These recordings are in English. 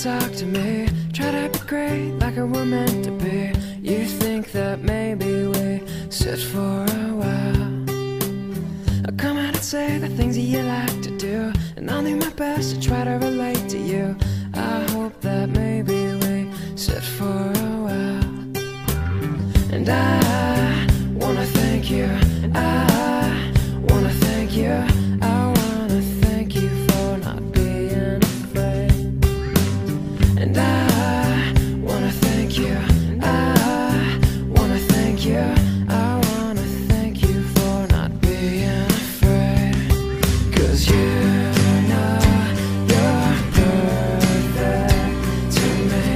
talk to me, try to be great like a were meant to be. You think that maybe we sit for a while. I'll come out and say the things that you like to do, and I'll do my best to try to relate to you. I hope that maybe we sit for a while. And I wanna thank you, I wanna thank you, I wanna thank you for not being afraid. And I wanna thank you, I wanna thank you, I wanna thank you for not being afraid. 'Cause you know you're perfect to me.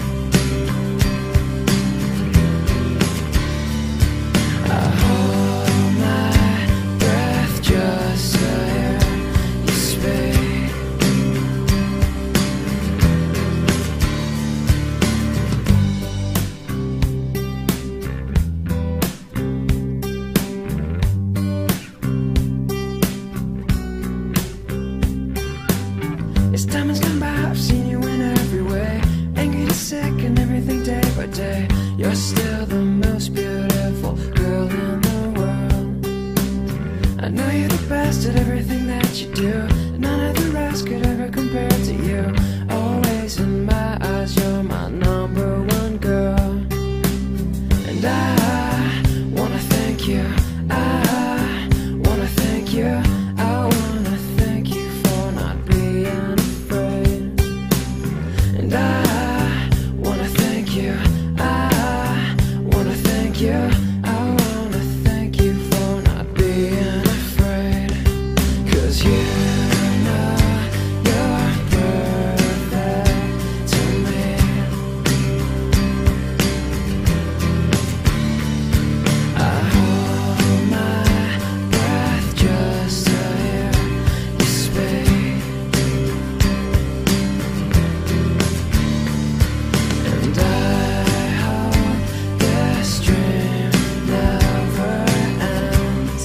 I hold my breath just to hear you speak. As time has gone by, I've seen you in every way, angry to sick and everything day by day. You're still the most beautiful girl in the world. I know you're the best at everything that you do, and none of the rest could ever compare to you. Always in my eyes, you're my number one girl. And I wanna thank you, I wanna thank you, I wanna thank you for not being afraid. And I wanna thank you, I wanna thank you, I wanna thank you for not being afraid. 'Cause you know you're perfect to me. I hold my breath just to hear you speak. And I hope this dream never ends.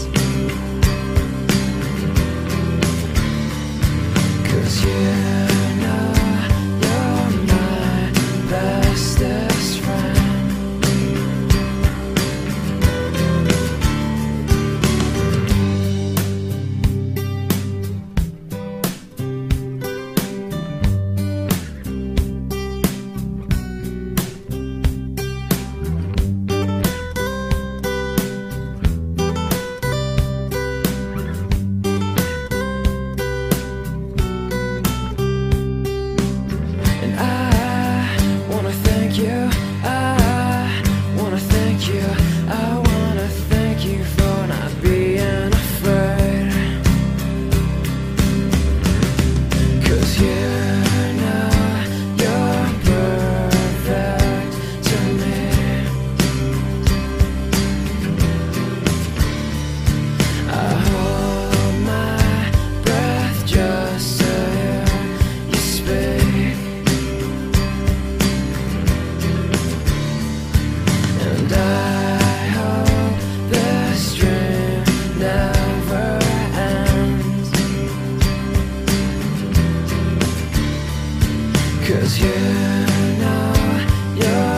'Cause you know you're my bestest friend. And I wanna thank you, I wanna thank you, I wanna thank you for not being afraid. 'Cause you know you're perfect to me. I hold my breath just to hear you speak. And I hope this dream never ends. 'Cause you know you're